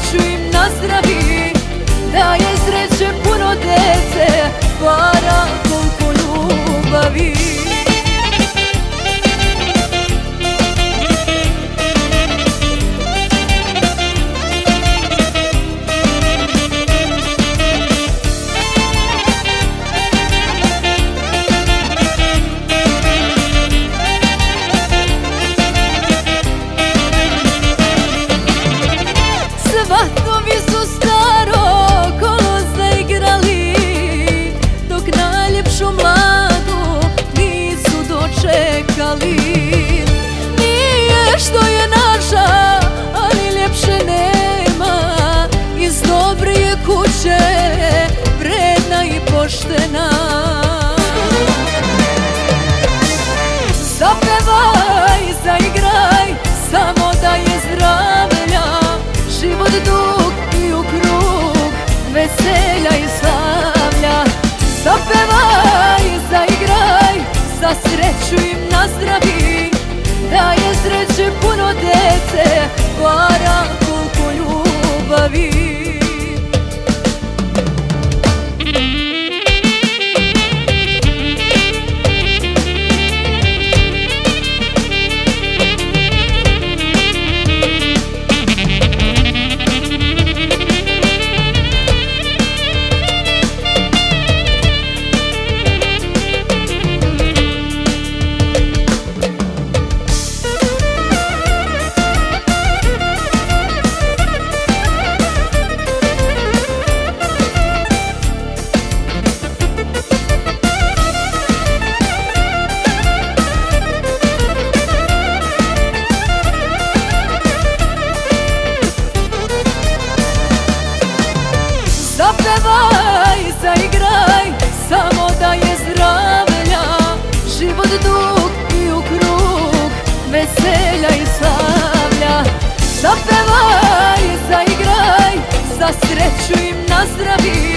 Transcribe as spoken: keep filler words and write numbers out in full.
sreću im nazdravi, da je sreće puno dece, para koliko ljubavi. Svatovi su staro kolo zaigrali, dok najljepšu mladu nisu dočekali. Nije što je naša, ali ljepše nema, iz dobrije kuće, vredna i poštena. Zapevaj, zaigraj, samo da je zdravlja, život dug i u krug, veselja i slavlja. Zapevaj, zaigraj, za sreću im nazdravi, da je sreće puno dece, para koliko ljubavi. Zapevaj, zaigraj, samo da je zdravlja, život dug i u krug, veselja i slavlja. Zapevaj, zaigraj, za sreću im nazdravi,